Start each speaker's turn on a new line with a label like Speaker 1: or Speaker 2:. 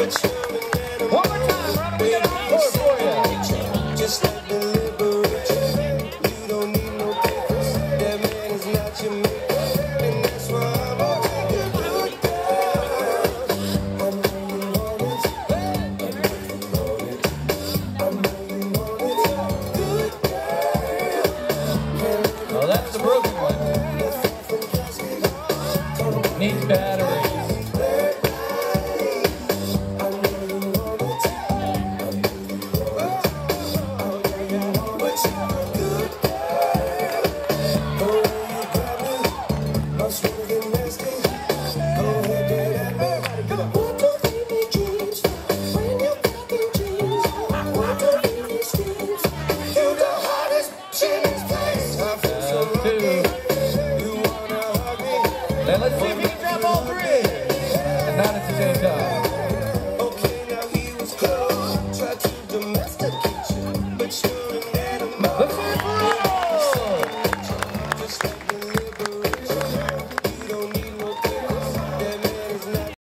Speaker 1: One more time, Robin, we got an encore for you.
Speaker 2: Just like the liberation, you don't need no papers. That man is not your maker, and that's why I'm a good girl. I know you want it, I know you want it, I know you want it. Good girl.
Speaker 1: Oh, that's the broken one. Needs batteries. Now let's see if you can drop all three. And not at the same time.